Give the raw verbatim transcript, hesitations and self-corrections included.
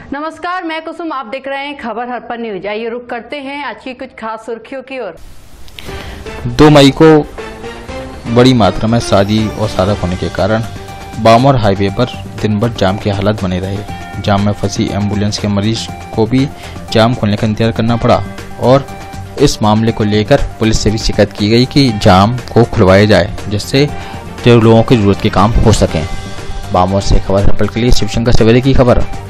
नमस्कार, मैं कुसुम, आप देख रहे हैं खबर हरपन न्यूज। आइए रुक करते हैं आज की कुछ खास सुर्खियों की ओर। दो मई को बड़ी मात्रा में शादी और सादक होने के कारण बामोर हाईवे पर दिन भर जाम की हालत बने रहे। जाम में फंसी एम्बुलेंस के मरीज को भी जाम खोलने का इंतजार करना पड़ा और इस मामले को लेकर पुलिस से भी शिकायत की गई कि जाम को खुलवाया जाए, जिससे जो लोगों की जरूरत के काम हो सकें। बामोर से खबर हरपन के लिए शिवशंकर सवेरे की खबर।